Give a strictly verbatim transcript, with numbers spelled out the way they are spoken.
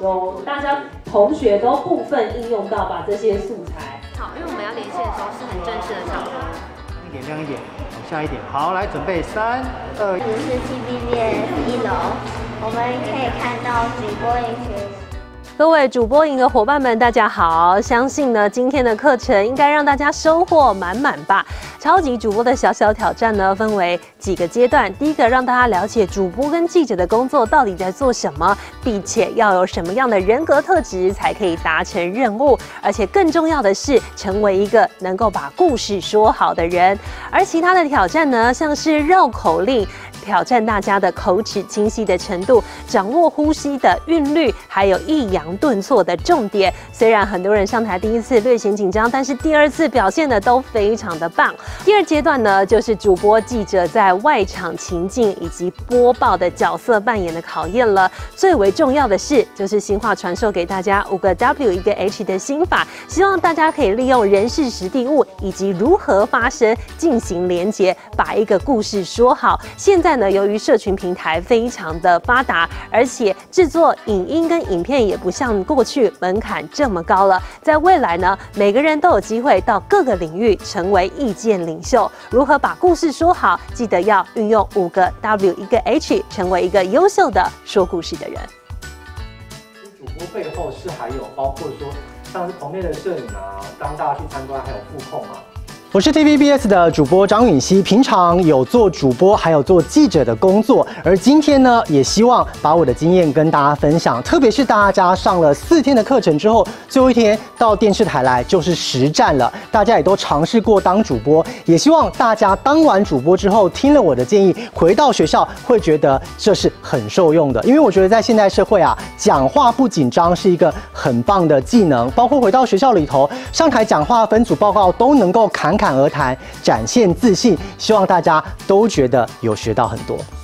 有大家同学都部分应用到把这些素材。 好，因为我们要连线的时候是很正式的场合。 一点亮一点，往下一点。好，来准备三二。 这是 T V B S 一楼，我们可以看到主播营学。 各位主播营的伙伴们，大家好！相信呢，今天的课程应该让大家收获满满吧。超级主播的小小挑战呢，分为几个阶段。第一个，让大家了解主播跟记者的工作到底在做什么，并且要有什么样的人格特质才可以达成任务。而且更重要的是，成为一个能够把故事说好的人。而其他的挑战呢，像是绕口令。 挑战大家的口齿清晰的程度，掌握呼吸的韵律，还有抑扬顿挫的重点。虽然很多人上台第一次略显紧张，但是第二次表现的都非常的棒。第二阶段呢，就是主播记者在外场情境以及播报的角色扮演的考验了。最为重要的是，就是新话传授给大家五个 W 一个 H 的心法，希望大家可以利用人事实地物以及如何发声进行连结，把一个故事说好。现在。 呢，由于社群平台非常的发达，而且制作影音跟影片也不像过去门槛这么高了。在未来呢，每个人都有机会到各个领域成为意见领袖。如何把故事说好？记得要运用五个 W 一个 H， 成为一个优秀的说故事的人。 主播背后是还有包括说像是棚内的摄影啊，当大家去参观还有副控啊。 我是 T V B S 的主播张允熙，平常有做主播，还有做记者的工作，而今天呢，也希望把我的经验跟大家分享。特别是大家上了四天的课程之后，最后一天到电视台来就是实战了。大家也都尝试过当主播，也希望大家当完主播之后，听了我的建议，回到学校会觉得这是很受用的。因为我觉得在现代社会啊，讲话不紧张是一个很棒的技能，包括回到学校里头上台讲话、分组报告都能够侃侃 侃而谈，展现自信，希望大家都觉得有学到很多。